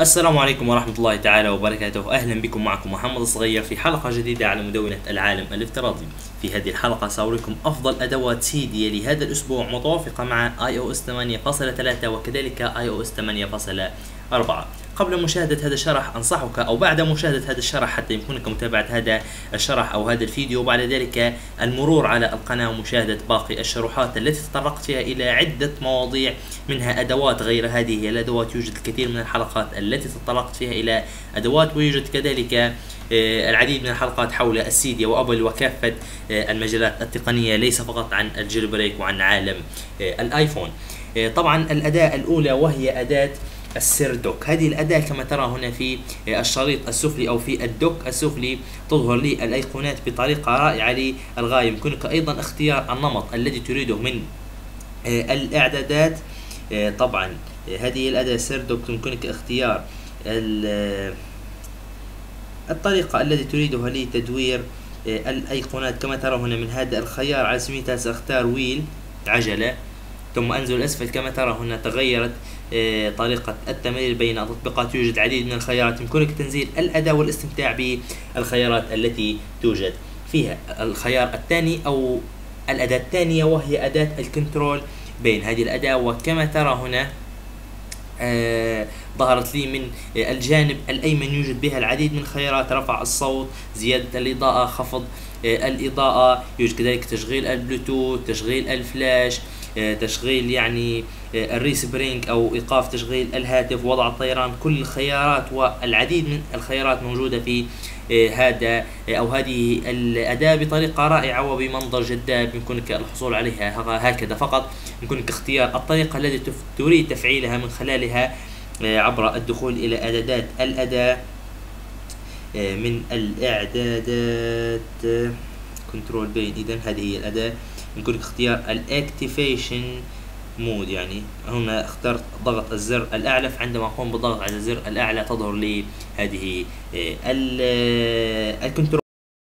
السلام عليكم ورحمة الله تعالى وبركاته. أهلا بكم، معكم محمد الصغير في حلقة جديدة على مدونة العالم الافتراضي. في هذه الحلقة سأوريكم أفضل أدوات سيديا لهذا الأسبوع متوافقة مع iOS 8.3 وكذلك iOS 8.4. قبل مشاهدة هذا الشرح أنصحك، أو بعد مشاهدة هذا الشرح حتى يمكنك متابعة هذا الشرح أو هذا الفيديو، وبعد ذلك المرور على القناة ومشاهدة باقي الشروحات التي تطرقت فيها إلى عدة مواضيع، منها أدوات غير هذه الأدوات. يوجد الكثير من الحلقات التي تطرقت فيها إلى أدوات، ويوجد كذلك العديد من الحلقات حول السيديا وأبل وكافة المجالات التقنية، ليس فقط عن الجيل بريك وعن عالم الآيفون. طبعا الأداة الأولى وهي أداة السير دوك. هذه الأداة كما ترى هنا في الشريط السفلي أو في الدوك السفلي تظهر لي الأيقونات بطريقة رائعة للغاية. يمكنك أيضا اختيار النمط الذي تريده من الإعدادات. طبعا هذه الأداة سير دوك يمكنك اختيار الطريقة التي تريدها لتدوير الأيقونات. كما ترى هنا من هذا الخيار على سبيل المثال سأختار ويل عجلة، ثم أنزل أسفل. كما ترى هنا تغيرت طريقة التمرير بين التطبيقات. يوجد العديد من الخيارات، يمكنك تنزيل الأداة والاستمتاع بالخيارات التي توجد فيها. الخيار الثاني أو الأداة الثانية وهي أداة الكنترول بين. هذه الأداة وكما ترى هنا ظهرت لي من الجانب الأيمن يوجد بها العديد من الخيارات: رفع الصوت، زيادة الإضاءة، خفض الإضاءة. يوجد كذلك تشغيل البلوتوث، تشغيل الفلاش، تشغيل يعني الريسبرينج أو إيقاف تشغيل الهاتف، وضع الطيران. كل الخيارات والعديد من الخيارات موجودة في هذا أو هذه الأداة بطريقة رائعة وبمنظر جذاب. يمكنك الحصول عليها هكذا فقط. يمكنك اختيار الطريقة التي تريد تفعيلها من خلالها عبر الدخول إلى إعدادات الأداة. من الإعدادات كنترول بين. إذن هذه هي الأداة. يمكنك اختيار الأكتيفيشن مود، يعني هنا اخترت ضغط الزر الأعلى، فعندما أقوم بالضغط على الزر الأعلى تظهر لي هذه الكنترول.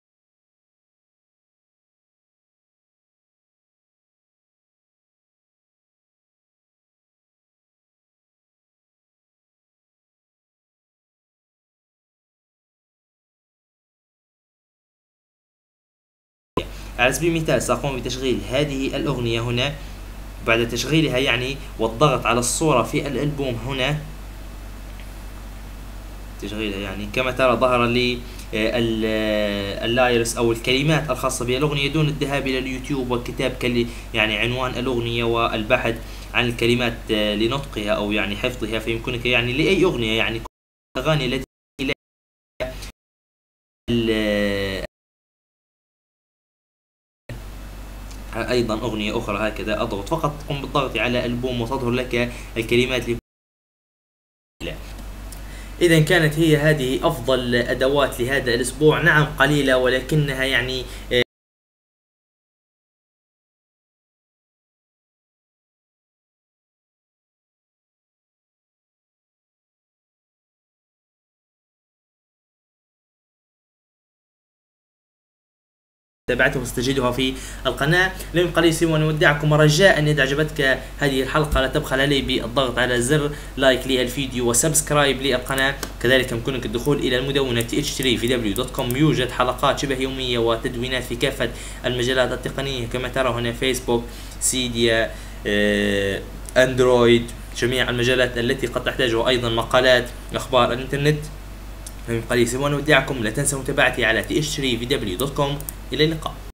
على سبيل المثال سأقوم بتشغيل هذه الأغنية هنا. بعد تشغيلها يعني والضغط على الصورة في الألبوم هنا تشغيلها، يعني كما ترى ظهر لي اللايرس أو الكلمات الخاصة بالأغنية دون الذهاب إلى اليوتيوب وكتاب يعني عنوان الأغنية والبحث عن الكلمات لنطقها أو يعني حفظها. فيمكنك يعني لأي أغنية، يعني الأغاني التي أيضا أغنية أخرى هكذا أضغط فقط، قم بالضغط على ألبوم وتظهر لك الكلمات. إذا كانت هي هذه أفضل أدوات لهذا الأسبوع. نعم قليلة ولكنها يعني تابعته واستجدها في القناة. لم يبقى لي سوى أن أودعكم، ورجاء أن إذا عجبتك هذه الحلقة لا تبخل علي بالضغط على زر لايك للفيديو وسبسكرايب للقناة. كذلك يمكنك الدخول إلى المدونة th3vw.com. يوجد حلقات شبه يومية وتدوينات في كافة المجالات التقنية، كما ترى هنا فيسبوك، سيديا، أندرويد، جميع المجالات التي قد تحتاجها، أيضا مقالات، أخبار الإنترنت. لم يبقى لي سوى أن أودعكم، لا تنسوا متابعتي على th3vw.com. إلى اللقاء.